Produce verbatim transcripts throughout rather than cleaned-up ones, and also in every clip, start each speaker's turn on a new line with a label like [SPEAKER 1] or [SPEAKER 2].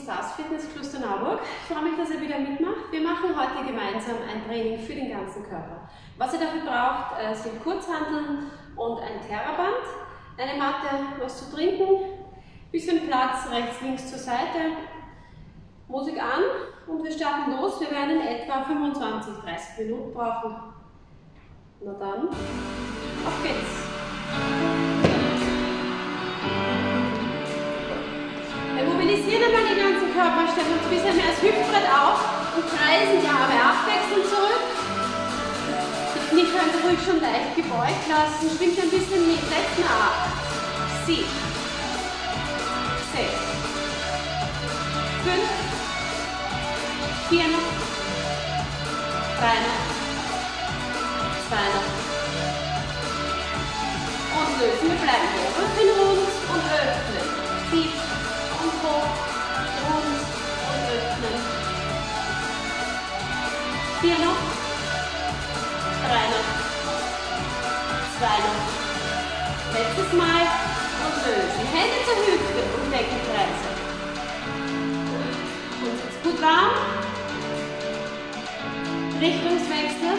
[SPEAKER 1] Stars Fitness Klosterneuburg. Ich freue mich, dass ihr wieder mitmacht. Wir machen heute gemeinsam ein Training für den ganzen Körper. Was ihr dafür braucht, sind Kurzhanteln und ein Theraband, eine Matte, was zu trinken, bisschen Platz rechts, links zur Seite, Musik an und wir starten los. Wir werden in etwa fünfundzwanzig, dreißig Minuten brauchen. Na dann, auf geht's! Wir mobilisieren einmal den ganzen Körper, stellen uns ein bisschen mehr als Hüftbrett auf und kreisen die Arme abwechselnd zurück. Die Knie könnt ihr ruhig schon leicht gebeugt lassen, schwingt ein bisschen mit, setzen ab. sieben, sechs, fünf, vier noch, drei noch, zwei noch. Und lösen, wir bleiben hoch, Rücken rund und öffnen. Tief und hoch, rund und öffnen. Vier noch, drei noch, zwei noch. Letztes Mal und lösen. Hände zur Hüfte und Beckenkreise. Und jetzt gut warm. Richtungswechsel.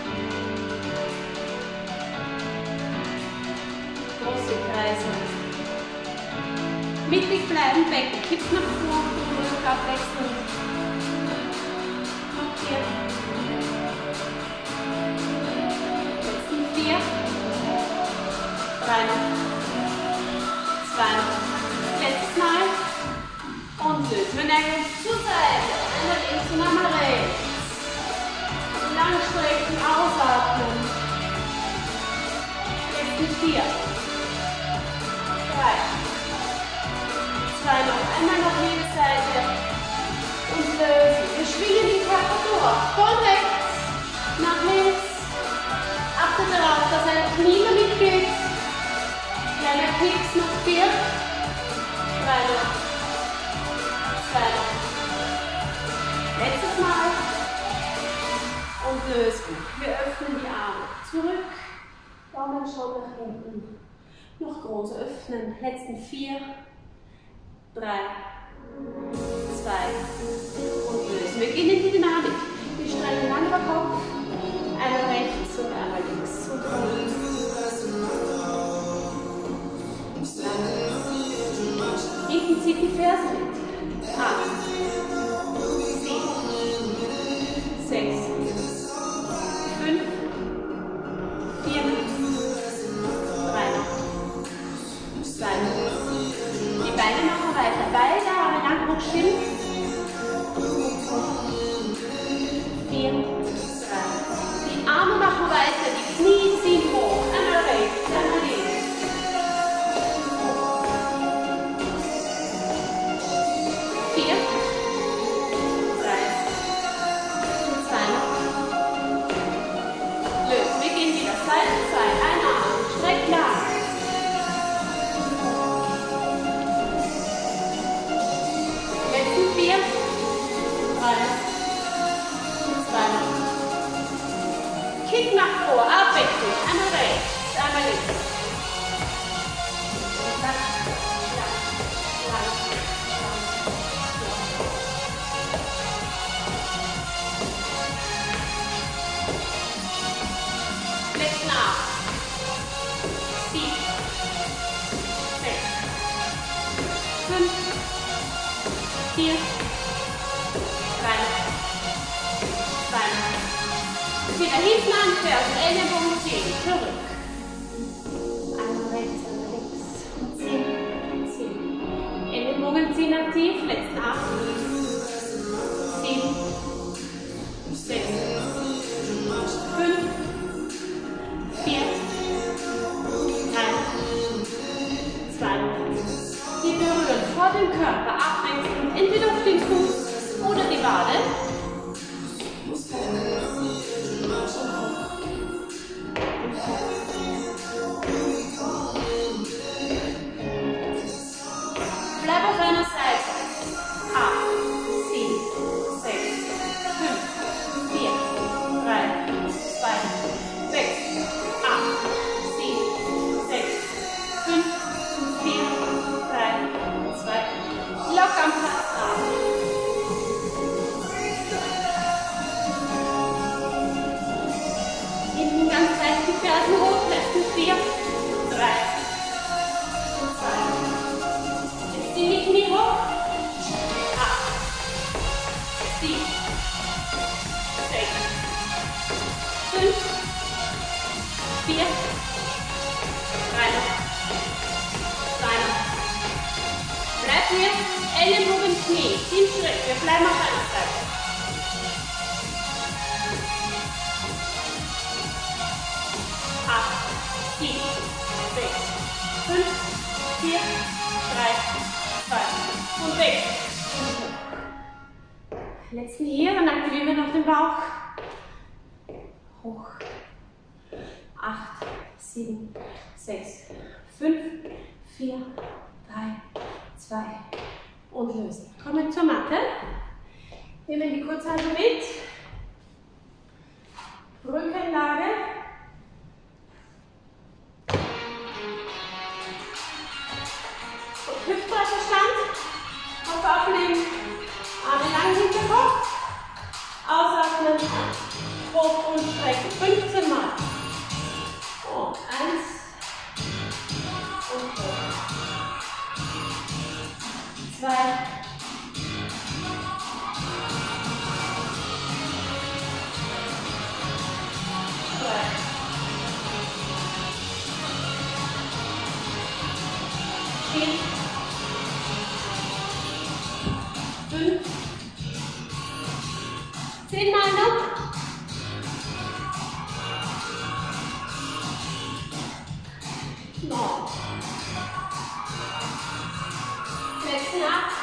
[SPEAKER 1] Große Kreise. Mittig bleiben, Becken kippt nach vor, ruhig abwechseln. Noch vier. Letzten vier. Drei noch. Zwei noch. Letztes Mal. Und lösen wir Nägel zur Seite. Einmal links und einmal rechts. Lang strecken, ausatmen. Letzten vier. Drei. Zwei noch. Einmal noch jede Seite. Und lösen. Wir schwingen den Körper durch. Von rechts nach links. Achtet darauf, dass ein Knie mitgeht. Kleiner Kicks, noch vier. Drei noch. Zwei noch. Letztes Mal. Und lösen. Wir öffnen die Arme. Zurück. Daumen schon nach hinten. Noch groß öffnen. Letzten vier. Drei. Zwei. Und lösen. Wir gehen in die Dynamik. Wir strecken lang über Kopf. Einmal rechts und einmal links. Und rechts. Hinten zieht die Ferse mit. Acht. Sieben. Sechs. Fünf. Vier. Drei noch. Zwei noch. Die Beine machen weiter. Beide Arme lang hoch schimpf. Vier. Drei. Die Arme machen weiter. Die Knie ziehen hoch. Einmal rechts, einmal links. Kick nach vor, abwechselnd. Einmal rechts, einmal links. Lang, lang, lang, lang. Letzten acht. Sieben. Sechs. Fünf. Vier. Drei. Zwei. Wieder hinten anfersen, Ellenbogen ziehen, zurück. Einmal rechts, einmal links. Und ziehen, ziehen. Ellenbogen ziehen aktiv, letzten acht. Sieben. Sechs. Fünf. Vier. Drei. Zwei. Wir berühren vor dem Körper, abwechselnd, entweder auf den Fuß oder die Wade. Bleib auf einer Seite. acht, sieben, sechs, fünf, vier, drei, zwei, sechs, acht, sieben, sechs, fünf, vier, drei, zwei. vier, Ellenbogen, Knie. Sieben Schritt. Wir bleiben auf einer Seite. acht, sieben, sechs, fünf, vier, drei, zwei und weg. Letzten hier, dann aktivieren wir noch den Bauch. Hoch. acht, sieben, sechs, fünf, vier, drei, zwei und lösen. Kommen zur Matte. Nehmen die Kurzhantel mit. Rückenlage. Und Hüftbreiterstand. Kopf aufnehmen. Arme lang hinter Kopf. Ausatmen. Hoch und strecken. fünfzehn Mal. Und eins. Und hoch. Zwei. Drei. Vier. Fünf. Zehnmal noch. Neun. Letzten acht.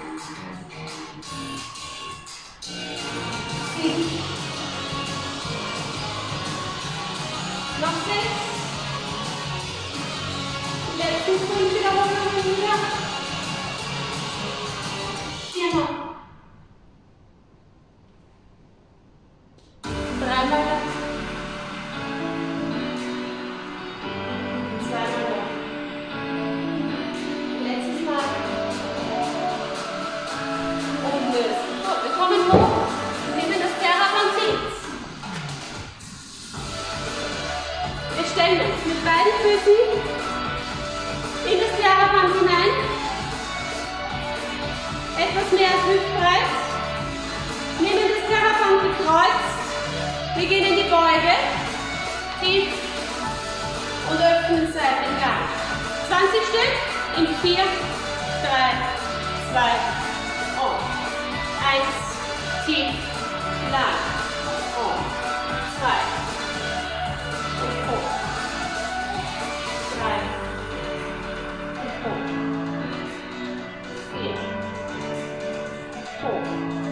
[SPEAKER 1] Sieben. Noch sechs. Letzten fünf Wiederholungen wieder. Viermal. Dreimal. Zweimal noch. Letztes Mal. Und lösen. So, wir kommen hoch. Nehmen das Terrapanzit. Wir stellen uns mit beiden Füßen in das Terraband hinein. Etwas mehr als hüftbreit. Nehmen das Terraband gekreuzt. Wir gehen in die Beuge. Tief. Und öffnen Seitengang. zwanzig Stück in vier, drei, zwei und eins. Tief. Lang. Und zwei. Und hoch. drei. Und hoch. vier. Hoch.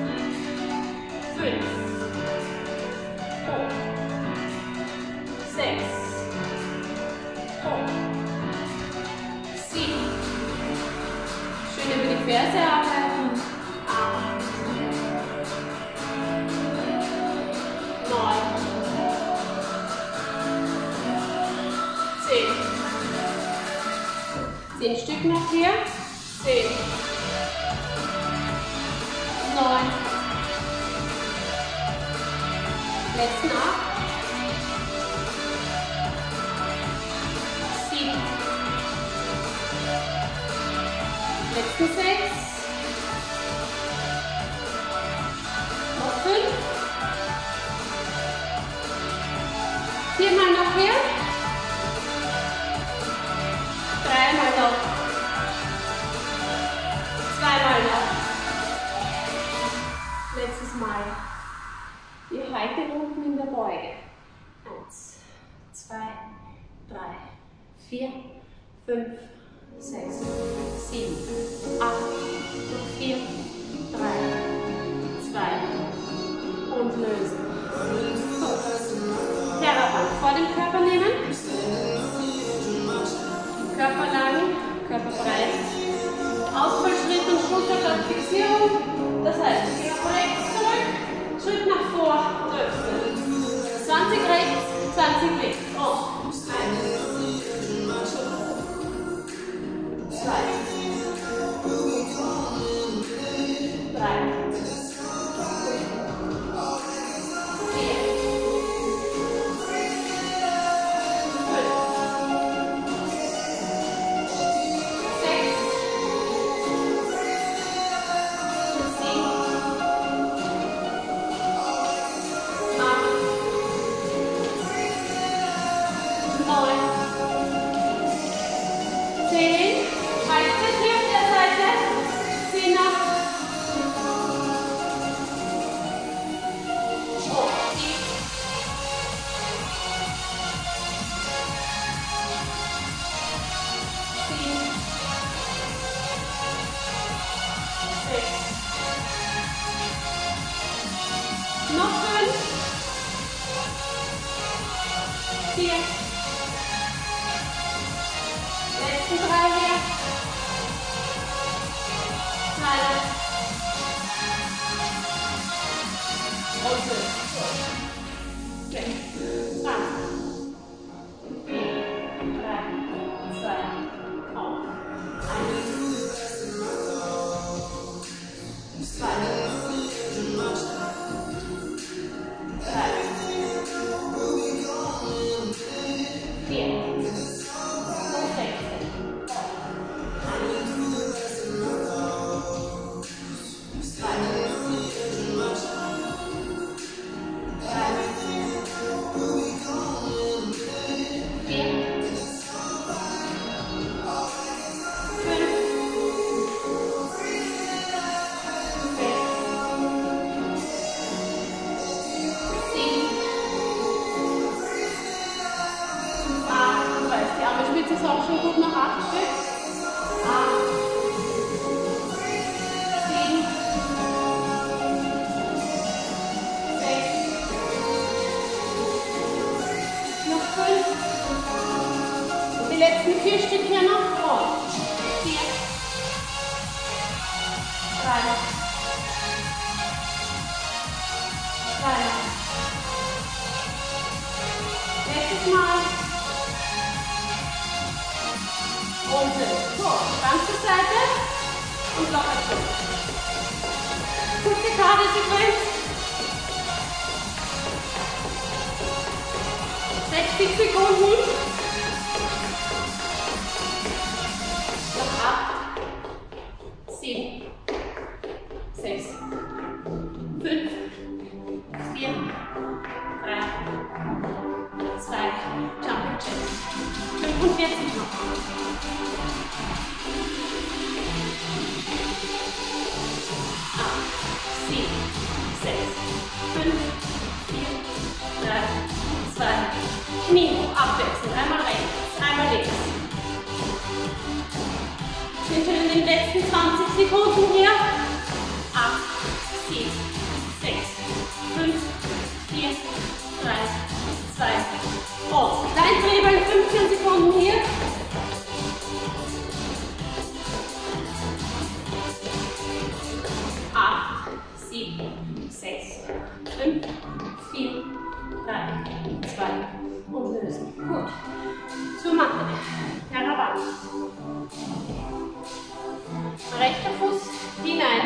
[SPEAKER 1] fünf. Hoch. sechs. Hoch. sieben. Schön über die Ferse arbeiten. acht. neun. zehn. zehn Stück noch hier. zehn. neun. Letzten acht. sieben. Letzten sechs. Noch fünf. Viermal noch hier. Dreimal noch. Zweimal noch. Letztes Mal. Wir halten unten in der Beuge. Eins, zwei, drei, vier, fünf, sechs, sieben, acht, vier, drei, zwei und lösen. So. Terraband vor dem Körper nehmen. Körper lang, Körper breit. Ausfallschritt und Schulterblattfixierung. Das heißt, wir gehen nach rechts zurück, Schritt nach vor und öffnen. zwanzig rechts, zwanzig links. Und eins. Zwei. Drei. Vier. Fünf. Sechs. Sieben. Letzten drei hier. Kleine. Und fünf. Sechs. zwanzig. vier. drei. zwei. Auf. eins. zwei. drei. vier. Das ist auch schon gut nach acht Stück. acht, sieben, sechs, noch fünf. Die letzten vier Stück hier noch. Und vier, drei, zwei. Letztes Mal. Und so, ganze Seite und locker zu. Kurze Kabelsequenz. sechzig Sekunden. Noch acht, sieben, sechs, fünf, vier, drei, zwei, Jumping Jack. fünfundvierzig noch. sieben, sechs, fünf, vier, drei, zwei, Knie hoch, abwechselnd, einmal rechts, einmal links. Wir sind in den letzten zwanzig Sekunden hier. acht, sieben, sechs, fünf, vier, drei, zwei, und Kleintrebeln, fünfzehn Sekunden hier. acht, sieben, sechs, fünf, vier, drei, zwei und lösen. Gut. Zur Matte. Heran. Rechter Fuß hinein.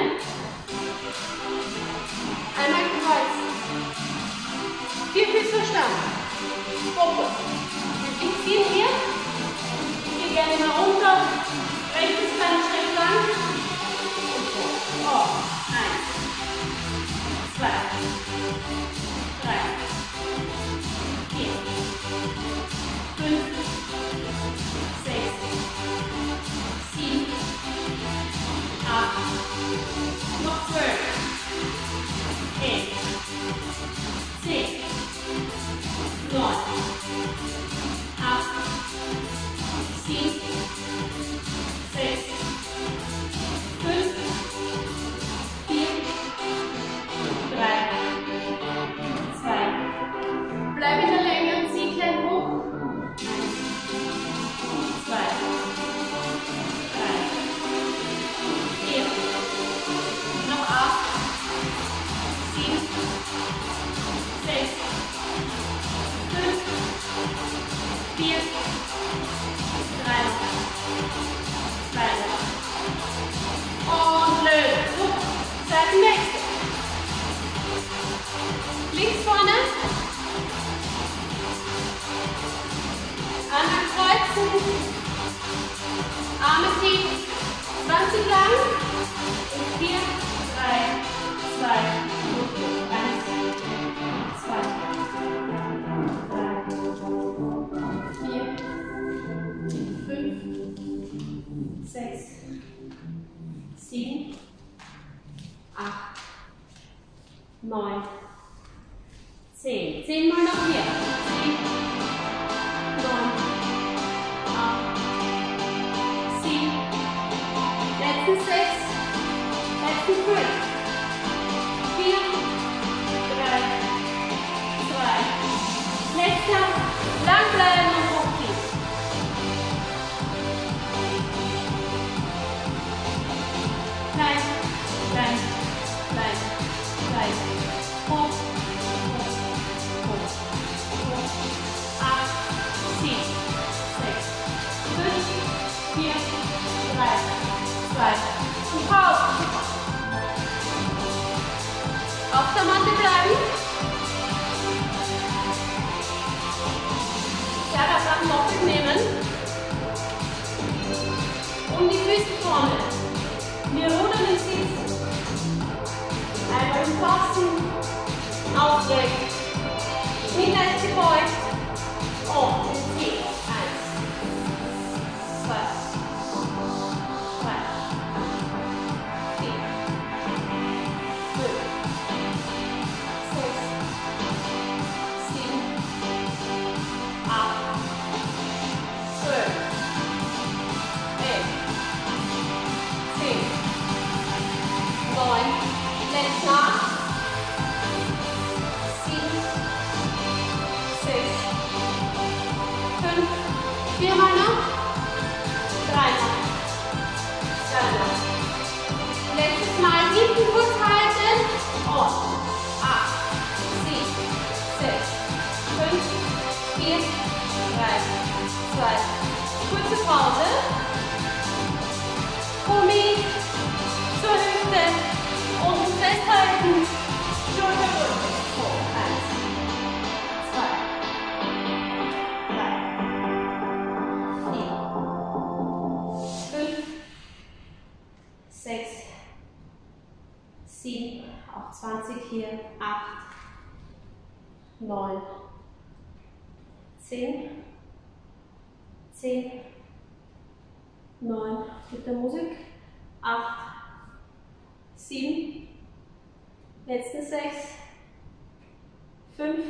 [SPEAKER 1] Einmal Kreuz. Vier Füße stand. Fokus. Wir ziehen hier. Ich gehe gerne mal runter. Rechtes Bein schräg lang. Und so. Oh. Eins. Zwei. Drei. Vier. Fünf. Sechs. Sieben. Acht. Noch zwölf. Elf. Zehn. Neun. Acht. Sieben. Sechs. Fünf. Vier. Drei. Zwei. Bleib in der Länge und zieh klein hoch. Eins. Zwei. Drei. Vier. Noch acht. Sieben. Sechs. Fünf. Vier. Drei. Zwei. Und lösen. Gut. Seitenwechsel. Links vorne. Einmal kreuzen. Arme tief. zwanzig lang. Und vier, drei, zwei, eins, zwei, drei, vier, fünf, sechs, sieben, acht, neun, zehn. Zehnmal noch hier. zehn, neun, acht, sieben, letzten sechs, letzten fünf, vier, drei, zwei, letzter, lang bleiben und hochziehen. zwei. Und Pause. Auf der Matte bleiben. Ja, das darf noch mitnehmen. Um die Füße vorne. Wir rudern im Sitzen. Einmal im Fassen. Aufrecht. Hinter ist gebeugt. Und zehn. Eins. Zwei. Drei. Vier. Fünf. Sechs. Sieben. Acht. Zwölf. Elf. Zehn. Neun. Letzter. Viermal noch. Dreimal. Zweimal. Letztes Mal hinten kurz halten. Und acht, sieben, sechs, fünf, vier, drei, zwei. Kurze Pause. Gummi zur Hüfte. Unten festhalten. Schulter runter. Hoch. Eins. Zwei. sechs, sieben, auch zwanzig hier, acht, neun, zehn, zehn, neun, mit der Musik, acht, sieben, letzten sechs, fünf,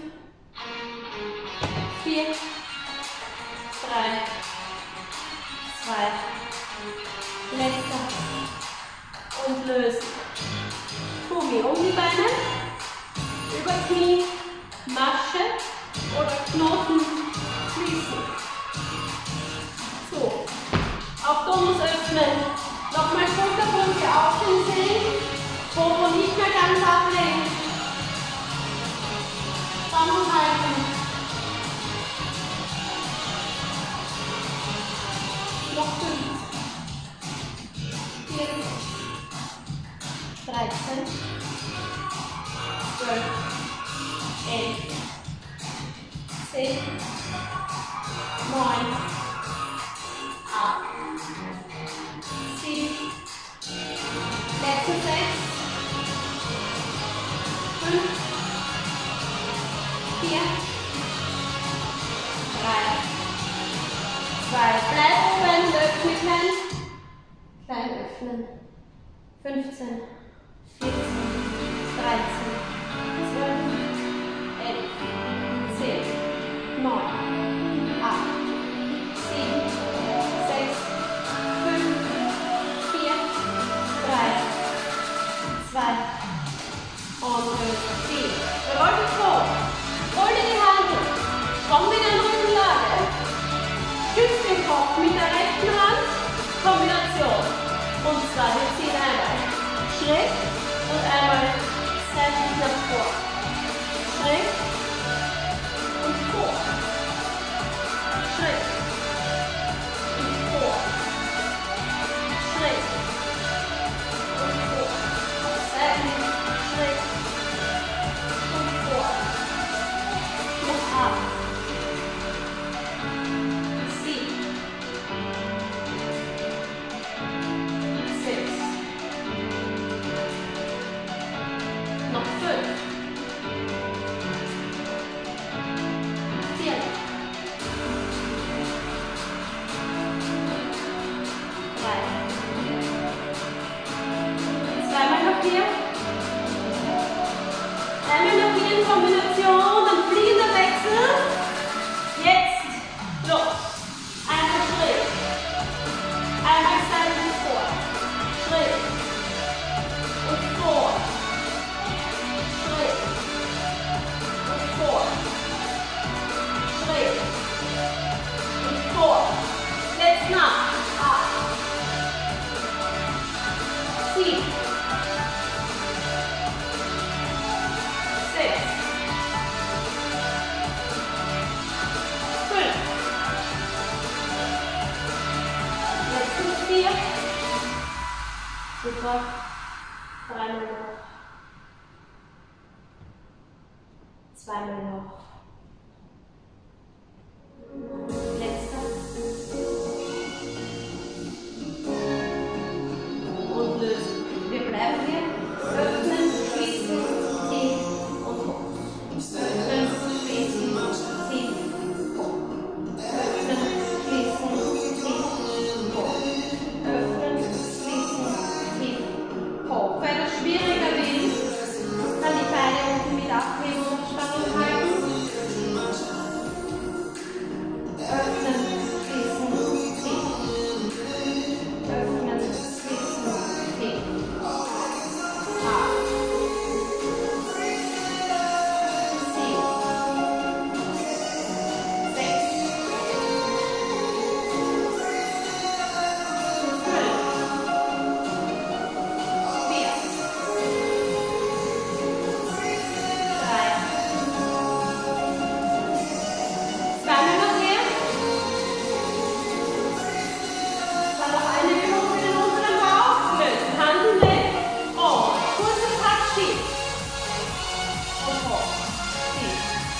[SPEAKER 1] vier, drei, zwei, letzter. Und lösen. Gummi um die Beine, über Knie, Masche oder Knoten schließen. So, auf Domus öffnen. Nochmal Schulterbrücke auf den Zehen, Popo nicht mehr ganz ablegen. Spannung halten. Noch fünf. vierzehn. dreizehn, zwölf, elf, zehn, neun, acht, sieben, letzte sechs, fünf, vier, drei, zwei, bleib oben, öffne klein, klein öffnen, fünfzehn, vierzehn, dreizehn, zwölf, elf, zehn, neun, acht, sieben, sechs, fünf, vier, drei, zwei und vier. Roll dich vor. Hol dir die Hand. Komm wieder in Rückenlage. Stütz den Kopf mit der rechten Hand. Kombination. Und zwar, wir ziehen einmal schräg und einmal seitlich nach vor. Schräg und vor. runter. Dreimal noch. Zweimal noch. Letzter. Und lösen. Wir bleiben hier. Öffnen, schließen, ziehen und hoch. Öffnen, schließen, ziehen, hoch. Öffnen, schließen, ziehen, hoch. Öffnen, schließen, ziehen, hoch. Wenn es schwieriger wird, dann die Beine unten mit abheben und Stangen halten. Öffnen, schließen, ziehen. Öffnen, schließen, ziehen. Acht. Sieben. Sechs. Fünf. Vier. Drei. Zweimal noch mehr. Dann noch eine Übung für den unteren Bauch. Lösen. Handen weg. Oh. Kurzer Takt schief. Und hoch. Schief.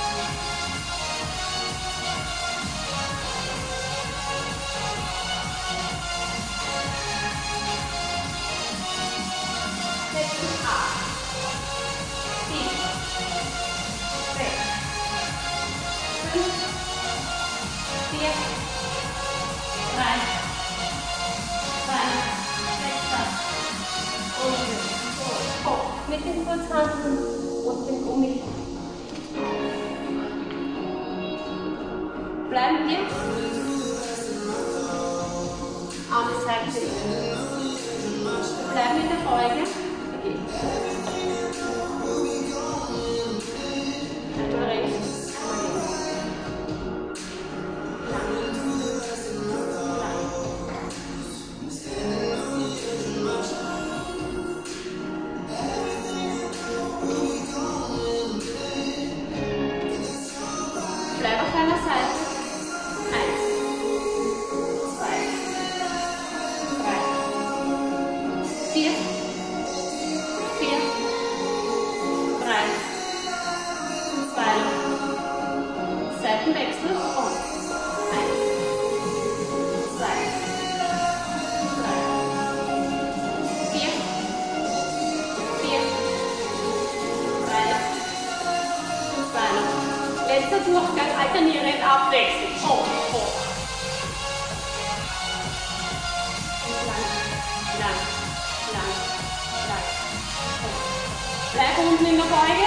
[SPEAKER 1] Letzten acht. Sieben. Sechs. Fünf. Vier. Drei. Zwei. Letzter. Und so. Hoch. Mit den Kurzhanteln und dem Gummi. Bleiben wir. Arme seitlich. Wir bleiben in der Beuge. Okay. Einmal rechts. Lang. Lang. Bleib auf deiner Seite. Eins. Zwei. Drei. Vier. Vier. Drei. Zwei. Seitenwechsel. Und. Eins. Zwei. Drei. Vier. Vier. Drei. Zwei. Letzter Durchgang, alternierend abwechselnd. Hoch, hoch. Lang, lang, lang, lang. Hoch. Bleib unten in der Beuge.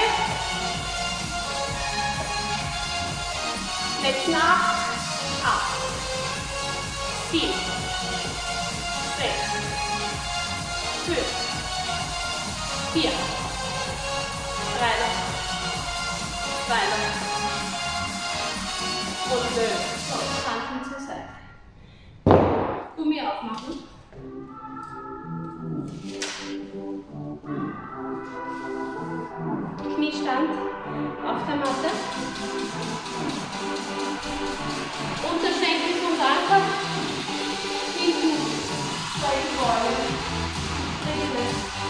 [SPEAKER 1] Letzten acht. Acht. Sieben. Sechs. Fünf. Vier. Drei. Zwei. Und lösen. So, Handeln zur Seite. Gummi aufmachen. Kniestand auf der Matte. Unterschenkel und Anker. Hinten solche Beugen. Dritte.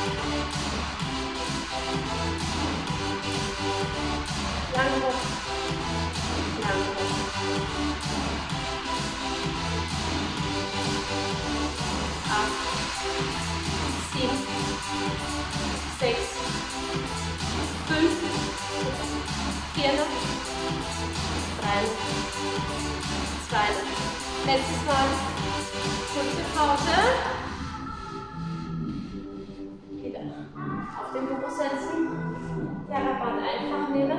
[SPEAKER 1] Lang hoch. Lang hoch. Acht. Sieben. Sechs. Fünf. Vier noch. Drei. Zwei. Letztes Mal. Kurze Pause. Wieder auf den Popo setzen. Terraband einfach nehmen.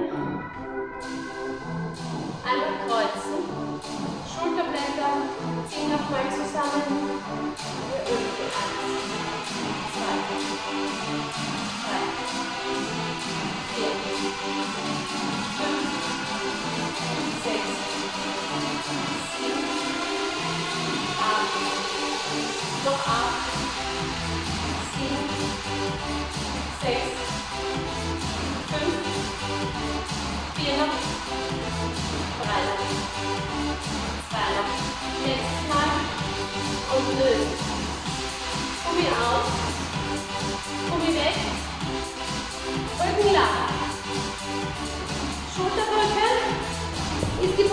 [SPEAKER 1] Einmal kreuzen. Schulterblätter ziehen nochmal zusammen. Wir öffnen. Eins, zwei, drei, vier, fünf, sechs, sieben, acht, noch acht, sieben, sechs, fünf, vier noch, drei noch, zwei noch. Letztes Mal und lösen. Gummi auf.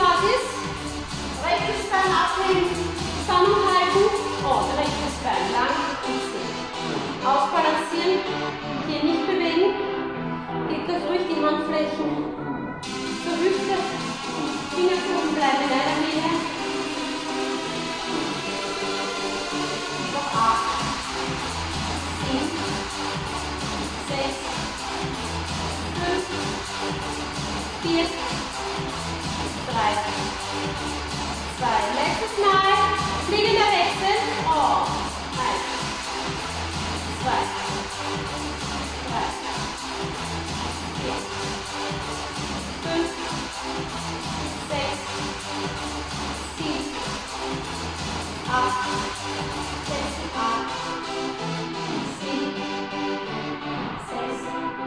[SPEAKER 1] hart ist, rechtes Bein abheben, Spannung halten und rechtes Bein lang und ziehen. Ausbalancieren, hier nicht bewegen, gebt euch ruhig die Handflächen zur Hüfte, Fingerkuppen bleiben in einer Nähe. Noch acht, sieben, sechs, fünf, vier, drei, zwei, letztes Mal, fliegender Wechsel, oh, eins, zwei, drei, vier, fünf, sechs, sieben, acht, sechs, acht, sieben, sechs,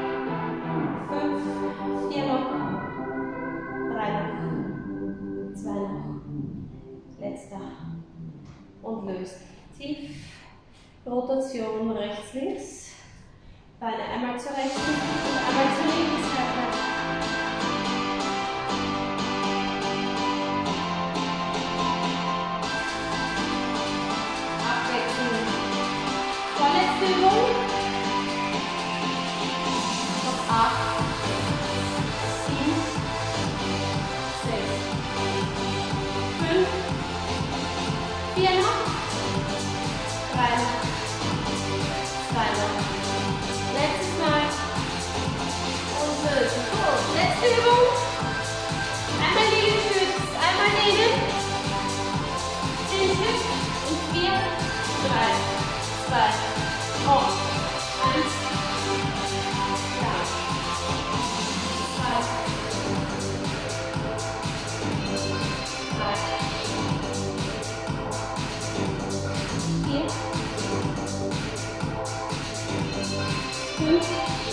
[SPEAKER 1] fünf, vier noch, drei noch, zwei noch, letzter und löst. Tief, Rotation rechts, links, Beine einmal zur rechten und einmal zur linken Seite. Abwechseln. Vorletzte Übung. Noch acht, sieben, sechs, fünf, vier noch, drei noch, zwei noch. Letztes Mal. Und lösen. Gut. Letzte Übung. Einmal Liegestütz, einmal lehnen. Zehn Stück. Und vier, drei, zwei, und eins. Ja. Zwei. Drei. Vier. Fünf.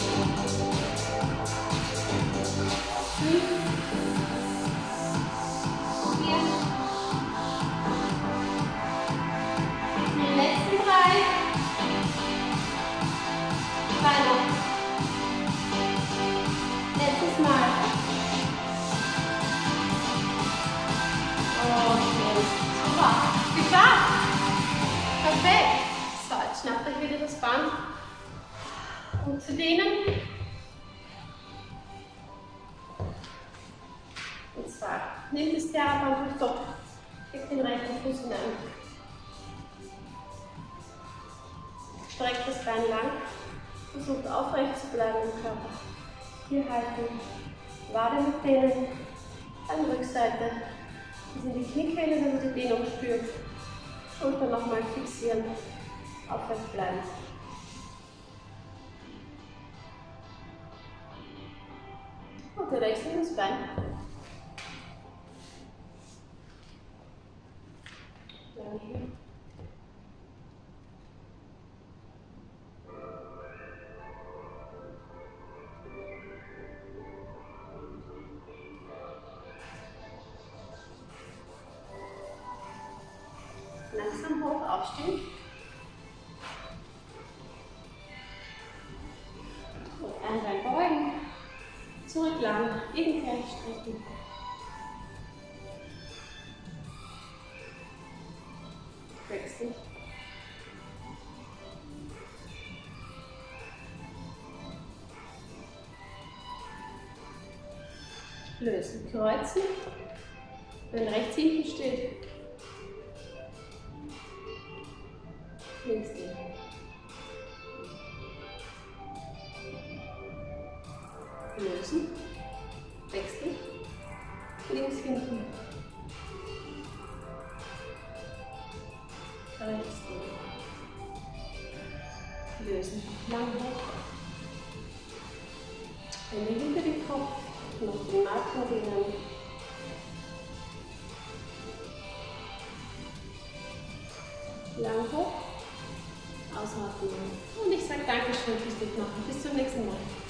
[SPEAKER 1] Fünf. Vier. Die letzten drei. Zwei noch. Letztes Mal. Okay. Super. Geschafft. Perfekt. So, jetzt schnappt euch wieder das Band. Und zu dehnen. Und zwar nehmt das Theaterband durch Kopf, gebt den rechten Fuß hinein. Streckt das Bein lang, versucht aufrecht zu bleiben im Körper. Hier halten, Wade mit dehnen, an der Rückseite, bis in die Kniekehle, wenn ihr die Dehnung spürt. Schulter nochmal fixieren, aufrecht bleiben. Und wir wechseln das Bein. Dann hier. Langsam hoch aufstehen. Und ein Bein beugen. Zurück lang, gegenteilig strecken. Wechseln. Lösen, kreuzen. Wenn rechts hinten steht, links gehen. Lösen, wechseln, links hinten, rechts gehen, lösen, lang hoch, Hände hinter den Kopf, noch den Nacken dehnen, lang hoch, ausatmen und ich sage Dankeschön fürs Mitmachen, bis zum nächsten Mal.